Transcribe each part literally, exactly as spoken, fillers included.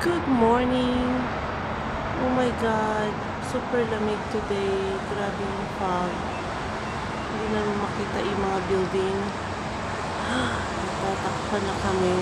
Good morning! Oh my God! Super lamig today. Grabe yung fog. Hindi naman makita yung mga building. Natatakpan na kami.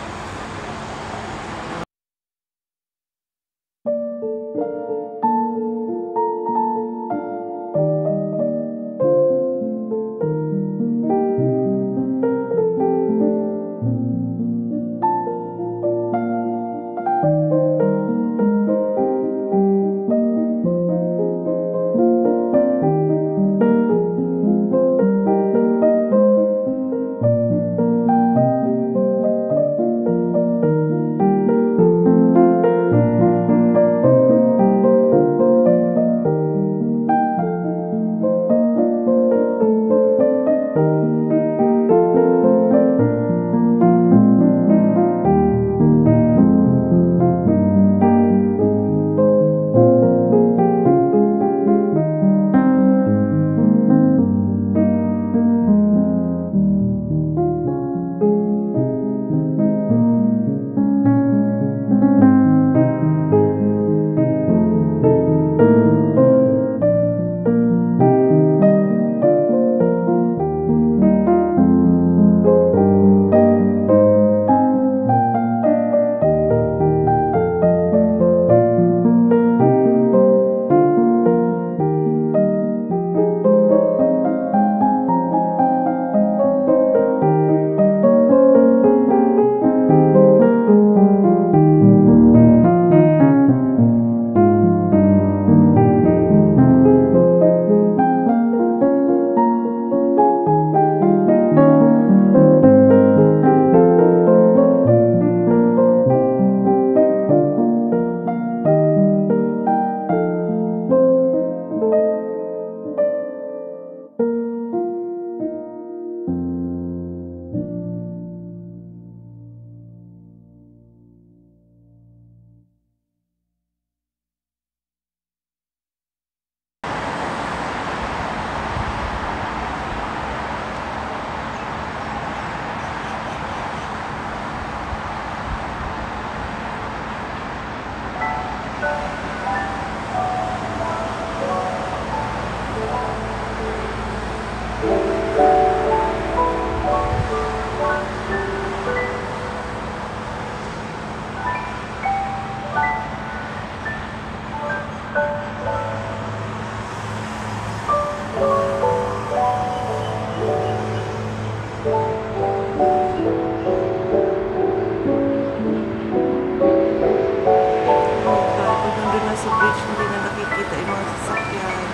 Hindi na nakikita yung mga sasakyan.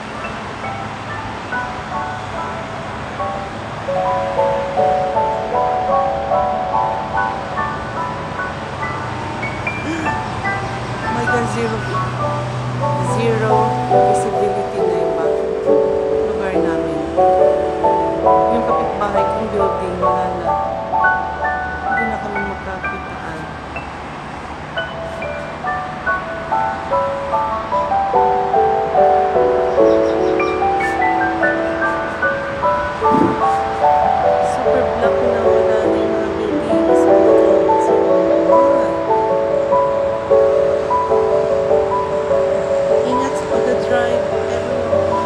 Oh my God, zero zero visibility na yung back lugar namin. Yung kapitbahay kong building, wala na. Hindi na kami magkakitaan. Super black na, wala na yung mga buildings. So, ingat sa pag-drive, everyone.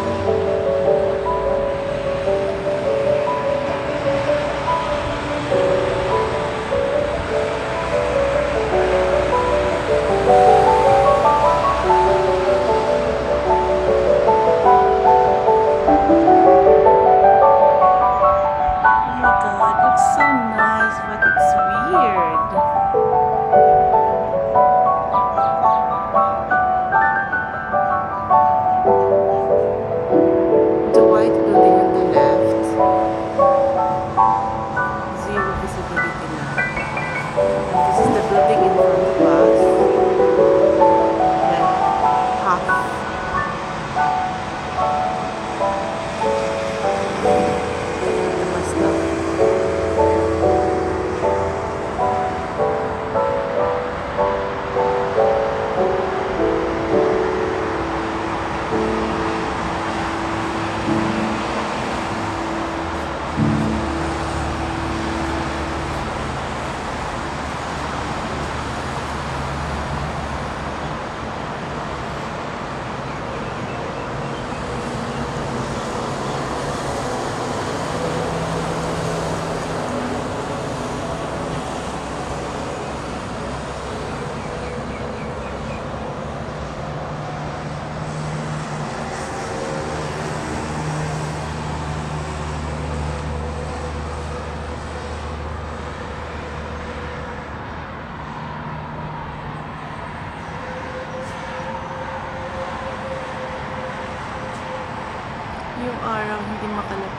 araw hindi makalabas.